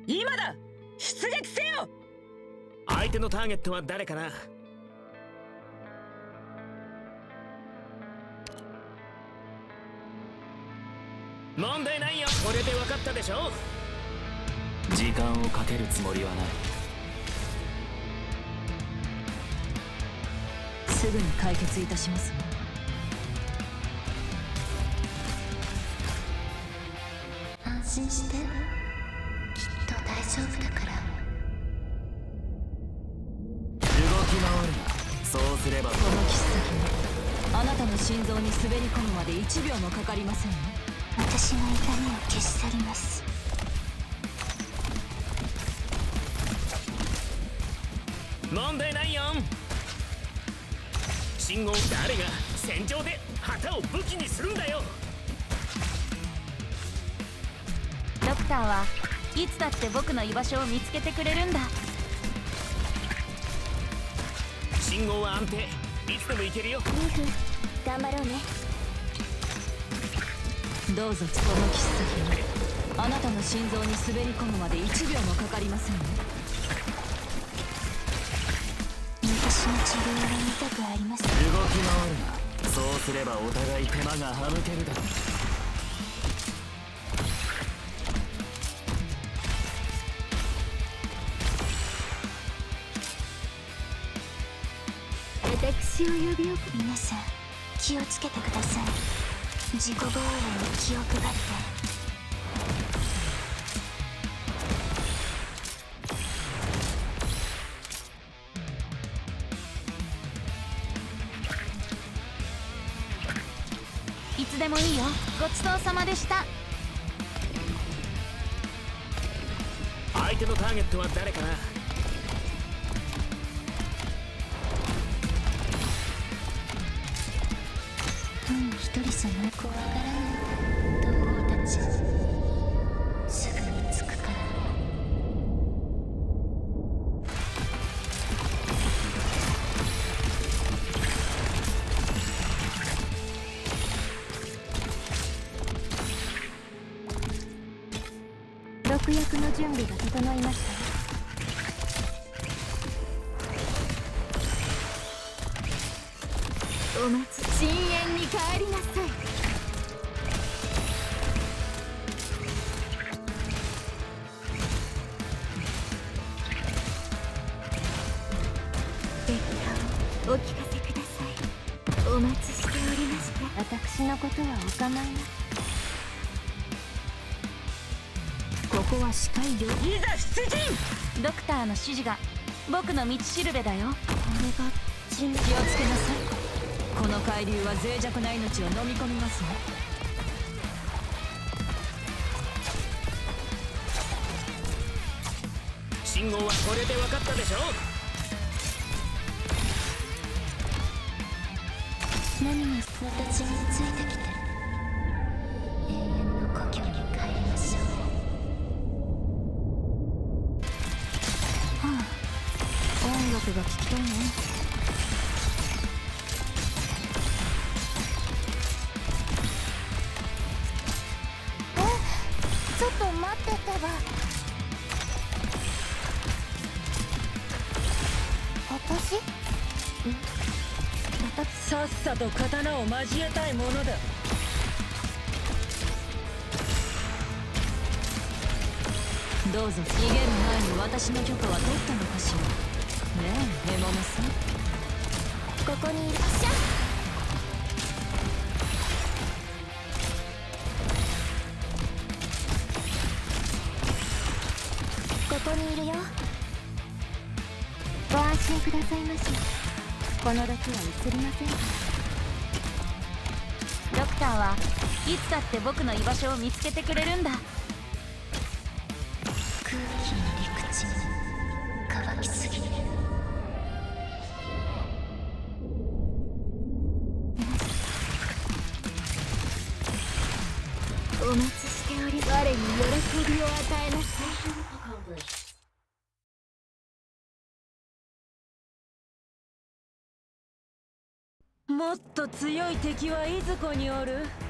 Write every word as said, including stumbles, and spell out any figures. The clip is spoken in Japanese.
今だ、出撃せよ。 相手のターゲットは誰かな。問題ないよ。これで分かったでしょ。 時間をかけるつもりはない。 すぐに解決いたします。 安心して、きっと大丈夫だから。 動き回るな。そうすればこの切っ先があなたの心臓に滑り込むまでいちびょうもかかりませんね。 私の痛みを消し去ります。 問題ないよ。信号、誰が戦場で旗を武器にするんだよ。 ドクターはいつだって僕の居場所を見つけてくれるんだ。 信号は安定、いつでも行けるよ。 リーフ、頑張ろうね。 どうぞ。この切っ先があなたの心臓に滑り込むまでいちびょうもかかりませんね。 私の治療は痛くあります。 動き回るな。そうすればお互い手間が省けるだろう。 私を呼び寄せ、皆さん気をつけてください。自己防衛に気を配って。 いつでもいいよ。ごちそうさまでした。 相手のターゲットは誰かな。 うん一人様怖がらない同胞たち。すぐに着くからね。 毒薬の準備が整いました。お待ち、深淵に帰りなさい。 結果をお聞かせください。お待ちしておりました。私のことはお構いなく。 ここは視界領。 いざ出陣。 ドクターの指示が僕の道しるべだよ。 これが人気をつけなさい。この海流は脆弱な命を飲み込みますね。 信号はこれで分かったでしょ。 何が私についてきて。永遠の故郷に帰りましょう。 はあ、音楽が聴きたいね。 ちょっと待っててば。私？ さっさと刀を交えたいものだ。 どうぞ。逃げる前に私の許可は取ったのかしら。ねえ、ヘモメさん。 ここにいらっしゃい。ここにいるよ。ご安心くださいまし。この毒は移りませんから。 ドクターはいつだって僕の居場所を見つけてくれるんだ。 空気の陸地に乾きすぎる。お待ちしており、我に喜びを与えなさい。 もっと強い敵はいずこにおる。